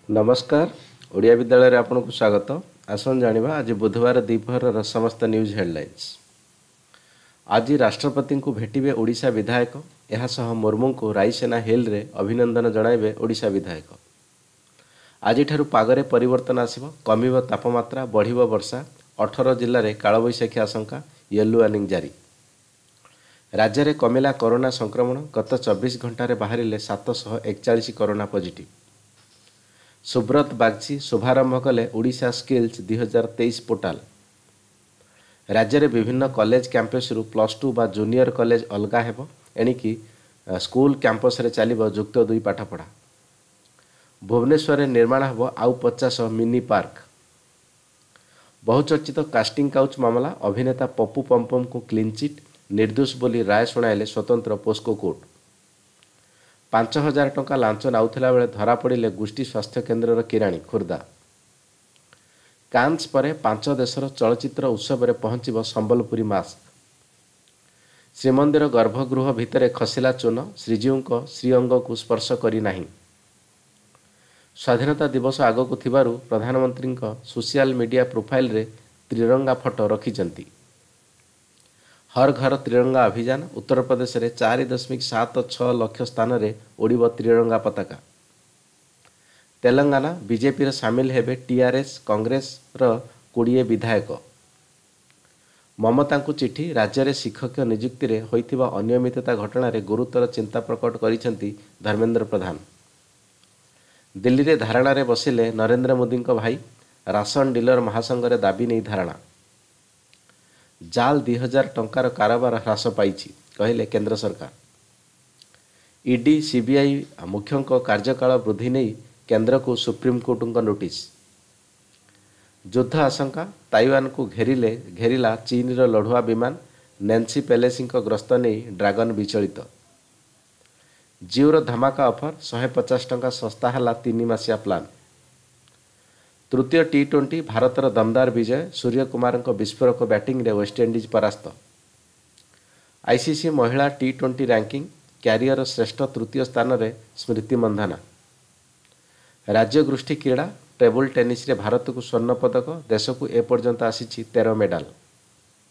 नमस्कार। ओडिया विद्यालय आपन को स्वागत। आसन जानिबा आज बुधवार द्विपहर समस्त न्यूज हेडलाइंस। आज राष्ट्रपति को भेटिबे ओडिशा विधायक। यह सह मुर्मू को रायसेना हिल रे अभिनंदन जणाइबे ओडिशा विधायक। आज ठारू पागरे परिवर्तन आसिबो, कमिबो तापमात्रा, बढ़िबो वर्षा। 18 जिल्ला रे कालबैशाखी आशंका, येलो वार्निंग जारी। राज्य में कमिला कोरोना संक्रमण। गत 24 घंटे बाहर 741 कोरोना पॉजिटिव। सुब्रत बागची शुभारंभ कले ओडिशा स्किल्स 2023 पोर्टाल। राज्य में विभिन्न कॉलेज कैंपस रु +2 बा जूनियर कॉलेज अलगा हेबो, एणिकी स्कूल कैंपस रे चलिबो जुक्त 2 पाठपढ़ा। भुवनेश्वर रे निर्माण हेबो आउ 50 मिनी पार्क। बहुचर्चित कास्टिंग काउच मामला, अभिनेता पप्पू पम्पम को क्लीन चिट, निर्दोष बोली राय शुणाइले स्वतंत्र पोस्को कोर्ट। 5,000 टंका लांच नाउथिला बेले धरा पड़िले गोष्ठी स्वास्थ्य केन्द्र किराणी खुर्दा। कान्स परे 5 देशर चलचित्र उत्सव में पहुंचब संबलपुरी मास्क। श्रीमंदिर गर्भगृह भितर खसिला चून, श्रीजीव श्रीअंग को स्पर्श करी नाही। स्वाधीनता दिवस आगक थिबारु प्रधानमंत्री सोशल मीडिया प्रोफाइल रे त्रिरंगा फोटो रखिचंती। हर घर त्रिरंगा अभियान। उत्तर प्रदेश में 4.76 लाख स्थान में उड़ीब त्रिरंगा पताका। तेलंगाना बीजेपी रे सामिल हेबे टीआरएस कांग्रेस रो 20 विधायक। ममता को चिठी। राज्य में शिक्षक नियुक्ति रे होइथिबा अनियमितता घटना रे गुरुतर चिंता प्रकट करिसेंती धर्मेंद्र प्रधान। दिल्ली रे धारणा रे बसिले नरेंद्र मोदी भाई। राशन डीलर महासंघ रे दाबी नहीं धारणा। जाल 2000 टंकार कारोबार ह्रास पाइछि कहले केंद्र सरकार। ईडी सीबीआई मुख्यों कार्यकाल वृद्धि नहीं केंद्र को सुप्रीमकोर्ट नोटिस। युद्ध आशंका। ताइवान को घेरिला चीन रो लढ़ुआ विमान। नैन्सी पेलोसी ग्रस्त नहीं ड्रैगन विचलित। जिओ रो धमाका ऑफर, 150 टंका सस्ता हला 3 मासिया प्लान। तृतीय टी20 भारतर दमदार विजय। सूर्यकुमार विस्फोरक बैटिंग रे वेस्टइंडीज परास्त। आईसीसी महिला टी20 रैंकिंग क्यारियर श्रेष्ठ तृतीय स्थान रे स्मृति मंधाना। राज्य गोष्ठी क्रीड़ा टेबल टेनिस रे भारत को स्वर्ण पदक। देश को एपर्यंत आसी 13 मेडाल।